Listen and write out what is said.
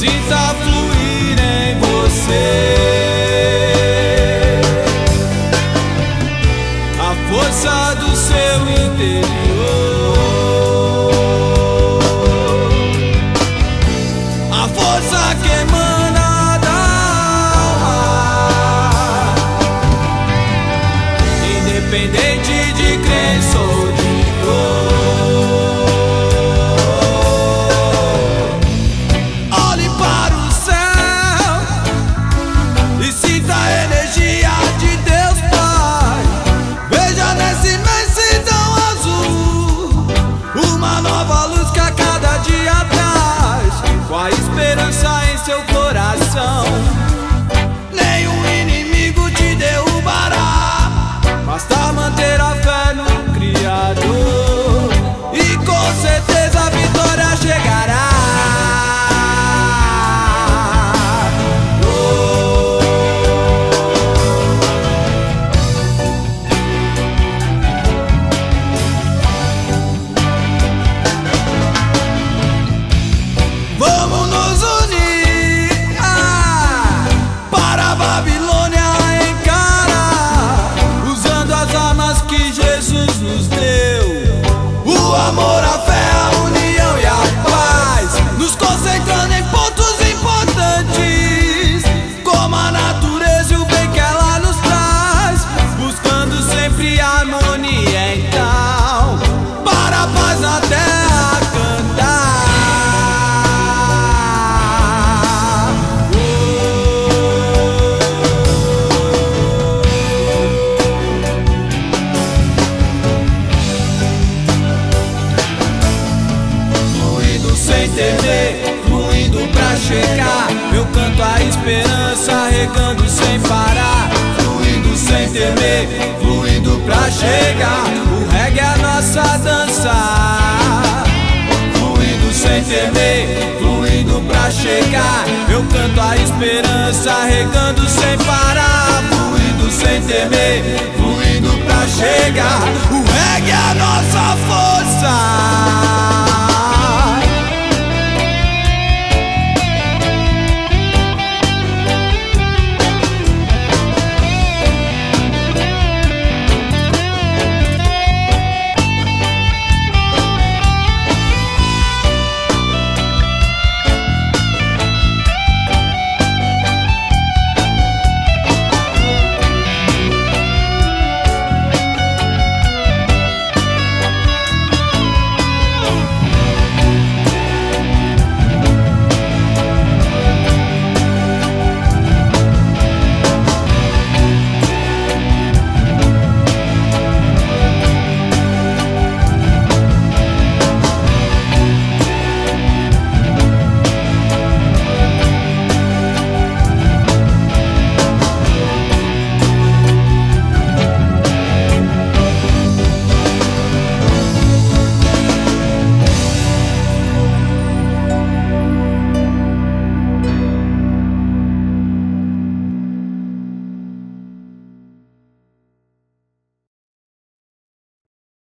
sinta fluir em você a força do seu interior, a força que emana da alma, independente de crença ou de cor. Olhe para o céu e sinta a energia de Deus Pai. Veja nessa imensidão azul uma nova luz que a cada dia traz, com a esperança em seu coração. Nenhum inimigo te derrubará, basta manter a fé no Criador e com certeza a vitória chegará. Vamos nos unir para a Babilônia encarar, usando as armas que Jesus nos deu: o amor, a fé, a união e a paz, nos concentrando em pontos importantes, como a natureza e o bem que ela nos traz, buscando sempre a harmonia. Então, para a paz na terra cantar. Sem temer, fluindo pra chegar, eu canto a esperança, regando sem parar. Fluindo sem temer, fluindo pra chegar, o reggae é a nossa dança. Fluindo sem temer, fluindo pra chegar, eu canto a esperança, regando sem parar. Fluindo sem temer, fluindo pra chegar, o reggae é a nossa força.